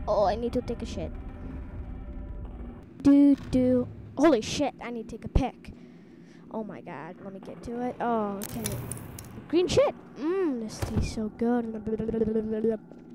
Oh, I need to take a shit. Holy shit, I need to take a pic. Oh my god, let me get to it. Oh, okay. Green shit. This tastes so good.